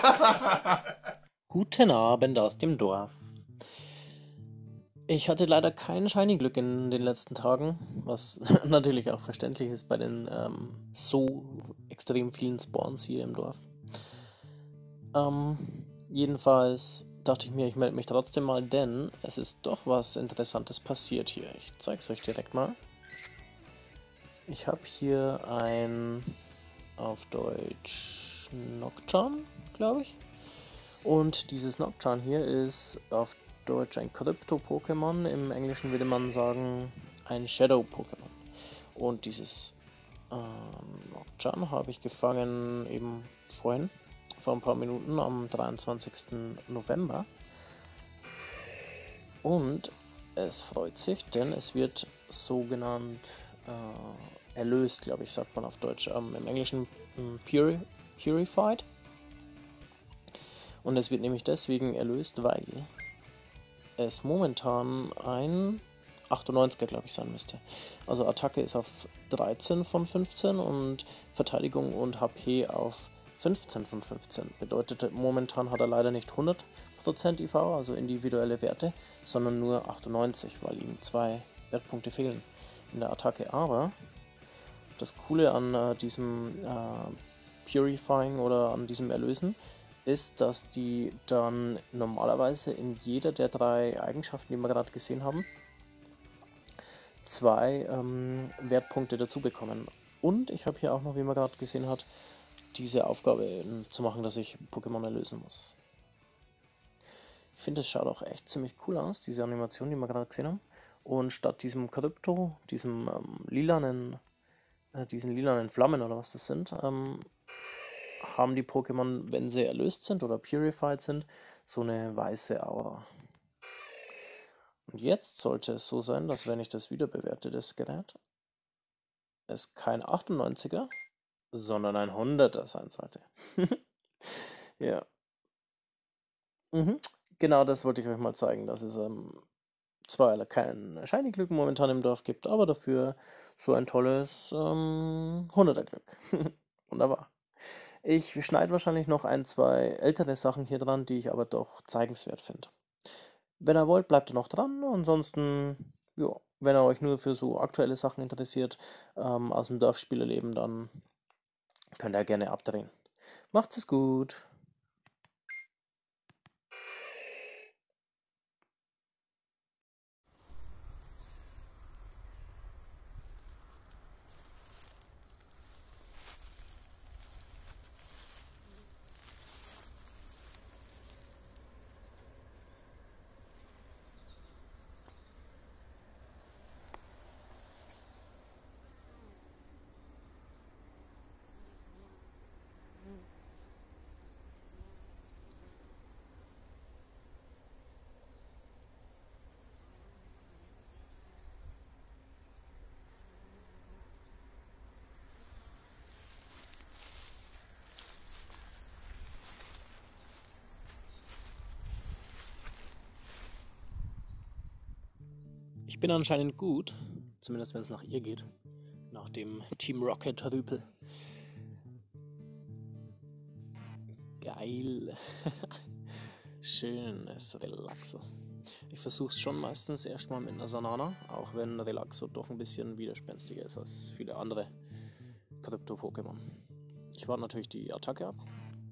Guten Abend aus dem Dorf. Ich hatte leider kein Shiny-Glück in den letzten Tagen, was natürlich auch verständlich ist bei den so extrem vielen Spawns hier im Dorf. Jedenfalls dachte ich mir, ich melde mich trotzdem mal, denn es ist doch was Interessantes passiert hier. Ich zeig's euch direkt mal. Ich habe hier ein, auf Deutsch, Nocturne, glaube ich. Und dieses Nocturne hier ist auf Deutsch ein Krypto-Pokémon, im Englischen würde man sagen ein Shadow-Pokémon. Und dieses Nocturne habe ich gefangen eben vorhin, vor ein paar Minuten, am 23. November. Und es freut sich, denn es wird sogenannt erlöst, glaube ich, sagt man auf Deutsch. Im Englischen purified. Und es wird nämlich deswegen erlöst, weil es momentan ein 98er, glaube ich, sein müsste. Also Attacke ist auf 13 von 15 und Verteidigung und HP auf 15 von 15. Bedeutet, momentan hat er leider nicht 100% IV, also individuelle Werte, sondern nur 98, weil ihm 2 Wertpunkte fehlen in der Attacke. Aber das Coole an diesem Purifying oder an diesem Erlösen ist, dass die dann normalerweise in jeder der 3 Eigenschaften, die wir gerade gesehen haben, 2 Wertpunkte dazu bekommen. Und ich habe hier auch noch, wie man gerade gesehen hat, diese Aufgabe zu machen, dass ich Pokémon erlösen muss. Ich finde, es schaut auch echt ziemlich cool aus, diese Animation, die wir gerade gesehen haben. Und statt diesem Krypto, diesem diesen lilanen Flammen oder was das sind, haben die Pokémon, wenn sie erlöst sind oder purified sind, so eine weiße Aura. Und jetzt sollte es so sein, dass wenn ich das wieder bewerte, das Gerät, es kein 98er, sondern ein 100er sein sollte. Ja. Genau das wollte ich euch mal zeigen, dass es zwar kein Shiny-Glück momentan im Dorf gibt, aber dafür so ein tolles 100er-Glück. Wunderbar. Ich schneide wahrscheinlich noch ein, 2 ältere Sachen hier dran, die ich aber doch zeigenswert finde. Wenn ihr wollt, bleibt ihr noch dran. Ansonsten, ja, wenn ihr euch nur für so aktuelle Sachen interessiert, aus dem Dorfspielerleben, dann könnt ihr gerne abdrehen. Macht's es gut! Ich bin anscheinend gut, zumindest wenn es nach ihr geht, nach dem Team Rocket-Rüpel. Geil. Schönes Relaxo. Ich versuche es schon meistens erstmal mit einer Sanana, auch wenn Relaxo doch ein bisschen widerspenstiger ist als viele andere Krypto-Pokémon. Ich warte natürlich die Attacke ab.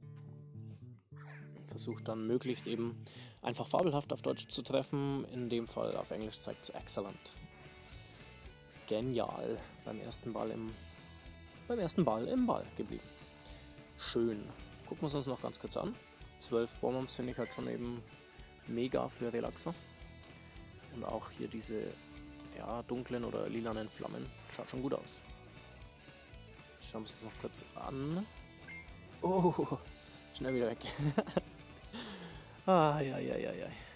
Versuche dann möglichst eben einfach fabelhaft auf Deutsch zu treffen. In dem Fall auf Englisch zeigt es excellent. Genial. Beim ersten Ball im Ball geblieben. Schön. Gucken wir es uns noch ganz kurz an. 12 Bonbons finde ich halt schon eben mega für Relaxo. Und auch hier diese dunklen oder lilanen Flammen. Schaut schon gut aus. Schauen wir uns das noch kurz an. Oh, schnell wieder weg. Ja.